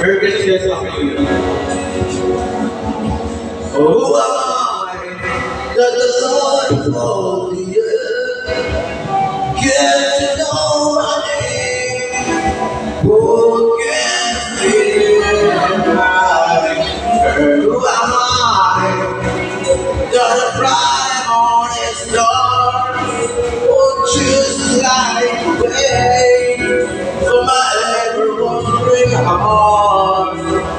Merry Christmas guys, Happy New Year. Who am I that the Lord of the earth get to know my name? Who can feel my who am I that the bright morning star will just like way for my ever-wandering heart?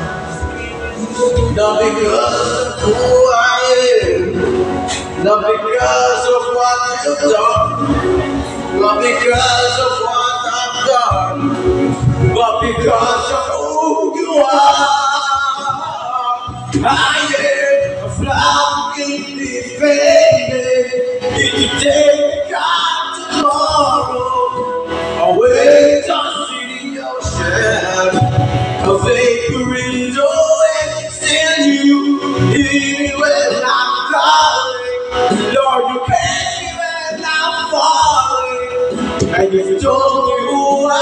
Not because of who I am, not because of what you've done, not because of what I've done, but because of who you are. I am a flower in the faded. If you take God tomorrow, away tossing in your ocean, a vapor in the wind, still you hear me when I'm calling. Lord, you catch me when I'm falling. And if you told me who I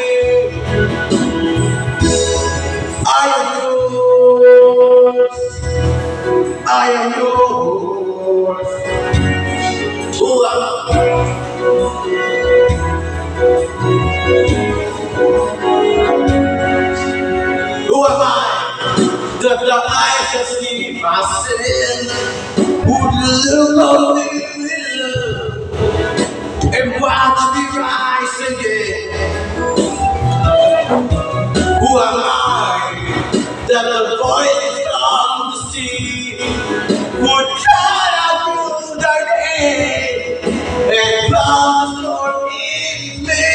am yours. I am yours. Who am I? Who am I? That the eyes that see my sin would look on me with love and watch me rise again. Who am I? That the voices of the sea would cry out through the day and clouds Lord in me.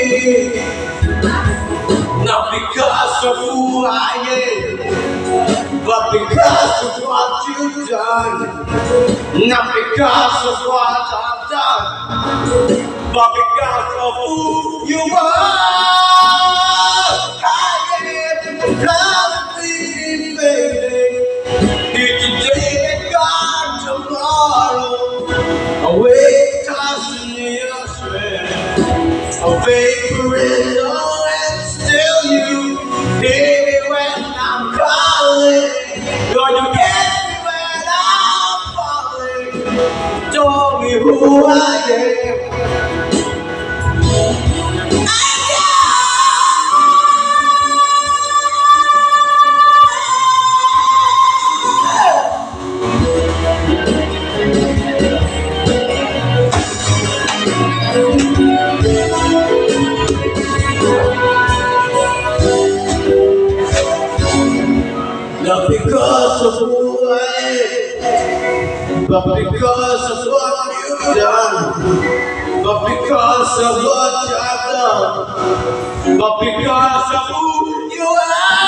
Not because of who I am, but because of what you've done. Not because of what I've done, but because of who you are. I am proudly fading. Here today and gone tomorrow. Away tossing the ocean, a vapor in the wind, still you hear me when I'm calling. Lord, you get me when I'm falling. Told me who I am. Not because of who I am, but because of what you've done, but because of what I've done, but because of who you are.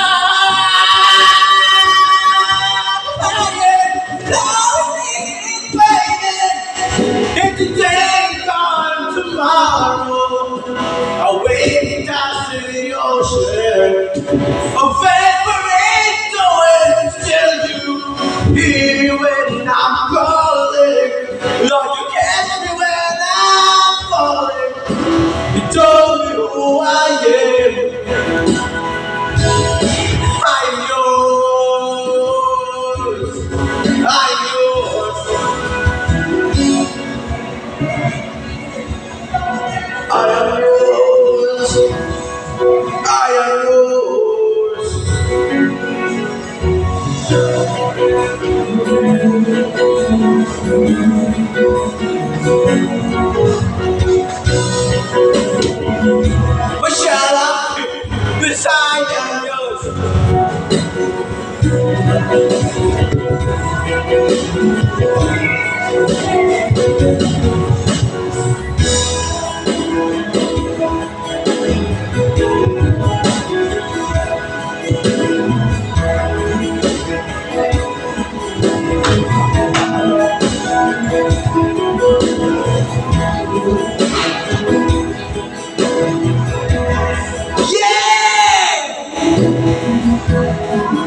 I am lonely, and today gone tomorrow. Away down to the ocean, a vapor in the wind, still you hear me when I'm calling. Lord, you catch me when I'm falling. You told me who I am. I'm yours. I'm yours. I am yours. I am yours. What shall I do beside am yours? Yeah!